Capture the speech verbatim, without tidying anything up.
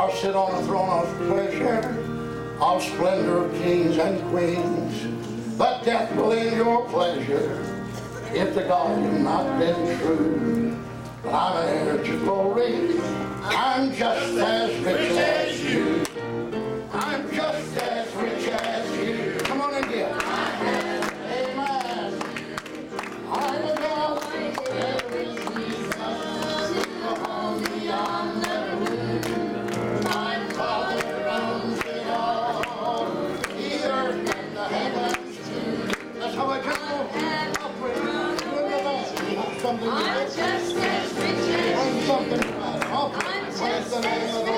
or sit on a throne of pleasure, of splendor of kings and queens. But death will end your pleasure if the God you've not been true. But I'm an heir to glory. I'm just as rich as you. I'm just as rich as you. Come on and get it. Amen. I'm a God there is Jesus. Upon me on the roof. My Father owns it all. The earth and the heavens too. That's how I just go. I'm just as rich as you. I'm something about it. I'm just as